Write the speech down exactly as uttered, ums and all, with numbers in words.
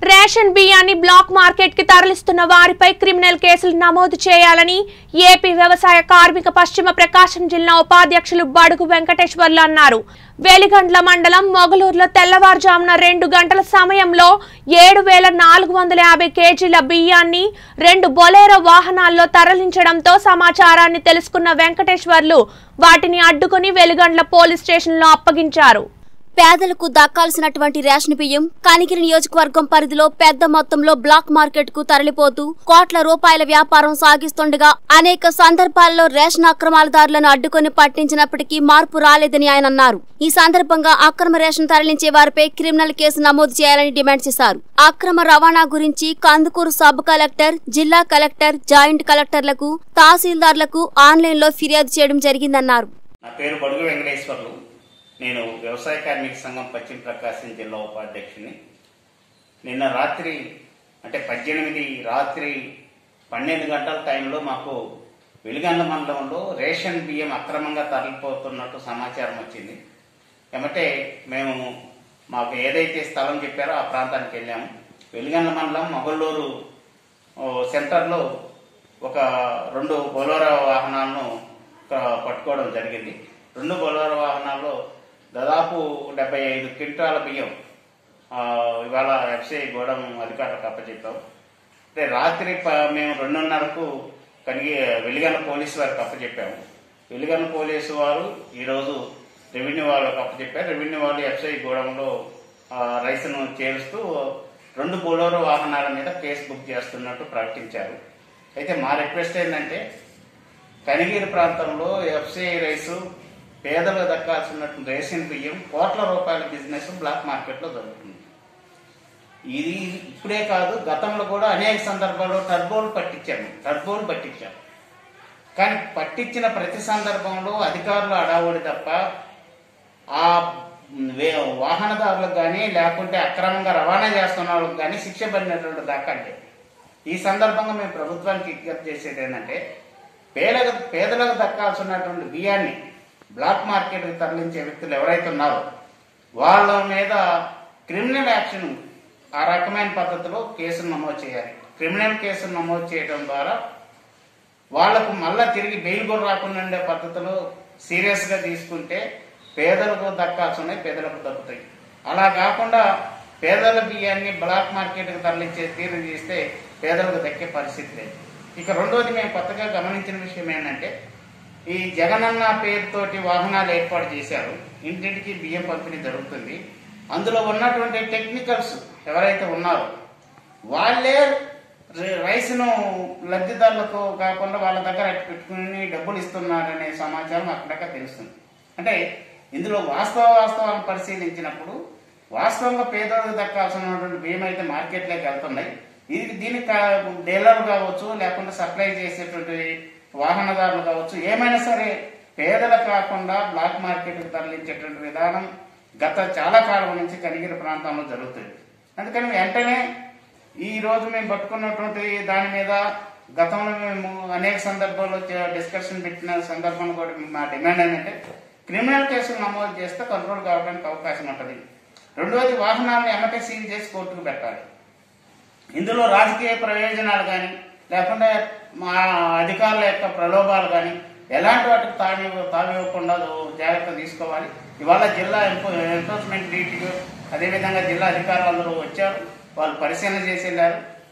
Ration బియ్యాన్ని black market కి తరలిస్తున్న వారిపై క్రిమినల్ కేసులు నమోదు చేయాలని ఏపీ వ్యవసాయ కార్మిక పశ్చిమ ప్రకాశం జిల్లా ఉపాధ్యక్షులు బడుగు వెంకటేశ్వర్లు అన్నారు. వెలిగండ్ల మండలం మొగలూరులో తెల్లవారుజామున రెండు గంటల సమయంలో ఏడు వేల నాలుగు వందల యాభై కేజీల బియ్యాన్ని రెండు బొలేరో వాహనాల్లో తరలించడంతో సమాచారాన్ని తెలుసుకున్న వెంకటేశ్వర్లు వాటిని అడ్డుకుని వెలిగండ్ల పోలీస్ స్టేషన్లో అప్పగించారు. పేదలకు దక్కాల్సినటువంటి రేషన్ బియ్యం కనిగిరి నియోజకవర్గం పరిధిలో పెద్ద మొత్తంలో బ్లాక్ మార్కెట్ కు తరలిపోతూ కోట్ల రూపాయల వ్యాపారం సాగిస్తుండగా అనేక సందర్భాల్లో రేషన్ అక్రమాలదారులను అడ్డుకుని పట్టించినప్పటికీ మార్పు రాలేదని ఆయన అన్నారు. ఈ సందర్భంగా అక్రమ రేషన్ తరలించే వారిపై క్రిమినల్ కేసు నమోదు చేయాలని డిమాండ్ చేశారు. అక్రమ రవాణా గురించి కందుకూరు సబ్ కలెక్టర్, జిల్లా కలెక్టర్, జాయింట్ కలెక్టర్లకు, తహసీల్దార్లకు ఆన్లైన్ లో ఫిర్యాదు చేయడం జరిగిందన్నారు. నేను వ్యవసాయ కార్మిక సంఘం పశ్చిమ ప్రకాశం జిల్లా ఉపాధ్యక్షుని. నిన్న రాత్రి అంటే పద్దెనిమిది రాత్రి పన్నెండు గంటల టైంలో మాకు వెలిగండ్ల మండలంలో రేషన్ బియ్యం అక్రమంగా తరలిపోతున్నట్టు సమాచారం వచ్చింది. ఏమంటే మేము మాకు ఏదైతే స్థలం చెప్పారో ఆ ప్రాంతానికి వెళ్ళాము. వెలిగండ్ల మండలం మొగలూరు సెంటర్లో ఒక రెండు బొలోరో వాహనాలను పట్టుకోవడం జరిగింది. రెండు బొలోరో వాహనాల్లో దాదాపు డెబ్బై ఐదు క్వింటాల బియ్యం ఇవాళ ఎఫ్సిఐ గోడం అధికారులకు అప్పచెప్పాం. అంటే రాత్రి మేము రెండున్నరకు కనిగి వెలిగండ్ల పోలీసు వారికి అప్పచెప్పాము. వెలిగండ్ల పోలీసు వారు ఈరోజు రెవెన్యూ వాళ్ళకు అప్పచెప్పారు. రెవెన్యూ వాళ్ళు ఎఫ్సిఐ గోడంలో రైస్ను చేరుస్తూ రెండు బొలోరో వాహనాల మీద కేసు బుక్ చేస్తున్నట్టు ప్రకటించారు. అయితే మా రిక్వెస్ట్ ఏంటంటే కనిగిరి ప్రాంతంలో ఎఫ్సిఐ రైసు పేదలకు దక్కాల్సినట్టు రేషన్ బియ్యం కోట్ల రూపాయల బిజినెస్ బ్లాక్ మార్కెట్లో జరుగుతుంది. ఇది ఇప్పుడే కాదు, గతంలో కూడా అనేక సందర్భాల్లో టర్బోలు పట్టించాము టర్బోలు పట్టించాము కానీ పట్టించిన ప్రతి సందర్భంలో అధికారులు అడావుడి తప్ప ఆ వాహనదారులకు కానీ లేకుంటే అక్రమంగా రవాణా చేస్తున్న వాళ్ళకి కానీ శిక్ష పడినటువంటి దాకంటే ఈ సందర్భంగా మేము ప్రభుత్వానికి విజ్ఞప్తి చేసేది ఏంటంటే పేదలకు పేదలకు దక్కాల్సినటువంటి బియ్యాన్ని బ్లాక్ మార్కెట్కి తరలించే వ్యక్తులు ఎవరైతే ఉన్నారో వాళ్ళ మీద క్రిమినల్ యాక్షన్ ఆ రకమైన పద్ధతిలో కేసును నమోదు చేయాలి. క్రిమినల్ కేసును నమోదు చేయడం ద్వారా వాళ్లకు మళ్ళా తిరిగి బెయిల్ కూడా రాకుండా ఉండే పద్ధతిలో సీరియస్గా తీసుకుంటే పేదలకు దక్కాల్సి పేదలకు దక్కుతాయి. అలా కాకుండా పేదల బియ్యాన్ని బ్లాక్ మార్కెట్కి తరలించే తీరు చేస్తే పేదలకు దక్కే పరిస్థితి లేదు. ఇక రెండోది మేము కొత్తగా గమనించిన విషయం ఏంటంటే ఈ జగనన్న పేరుతోటి వాహనాలు ఏర్పాటు చేశారు. ఇంటింటికి బియ్యం పంపిణీ జరుగుతుంది. అందులో ఉన్నటువంటి టెక్నికల్స్ ఎవరైతే ఉన్నారో వాళ్ళే రైస్ను లబ్ధిదారులకు కాకుండా వాళ్ళ దగ్గర పెట్టుకుని డబ్బులు ఇస్తున్నారనే సమాచారం అక్కడక్కడ తెలుస్తుంది. అంటే ఇందులో వాస్తవ వాస్తవాలను పరిశీలించినప్పుడు వాస్తవంగా పేదలకు దక్కాల్సినటువంటి బియ్యం అయితే మార్కెట్లోకి వెళ్తున్నాయి. ఇది దీనికి డీలర్ కావచ్చు, లేకుంటే సప్లై చేసేటువంటి వాహనదారులు కావచ్చు, ఏమైనా సరే పేదలు కాకుండా బ్లాక్ మార్కెట్కి తరలించేటువంటి విధానం గత చాలా కాలం నుంచి కనిగిరి ప్రాంతంలో జరుగుతుంది. అందుకని వెంటనే ఈ రోజు మేము పట్టుకున్నటువంటి దాని మీద గతంలో మేము అనేక సందర్భాల్లో డిస్కషన్ పెట్టిన సందర్భంలో కూడా మా డిమాండ్ ఏంటంటే క్రిమినల్ కేసులు నమోదు చేస్తే కంట్రోల్ కావడానికి అవకాశం ఉంటుంది. రెండవది వాహనాలను ఎమ్మటే సీల్ చేసి కోర్టుకు పెట్టాలి. ఇందులో రాజకీయ ప్రయోజనాలు కానీ లేకుంటే మా అధికారుల యొక్క ప్రలోభాలు కానీ ఎలాంటి వాటికి తావి తావివ్వకుండా జాగ్రత్త తీసుకోవాలి. ఇవాళ జిల్లా ఎన్ఫోర్స్మెంట్ డీటీలు అదేవిధంగా జిల్లా అధికారులు అందరూ వచ్చారు. వాళ్ళు పరిశీలన చేసి వెళ్ళారు.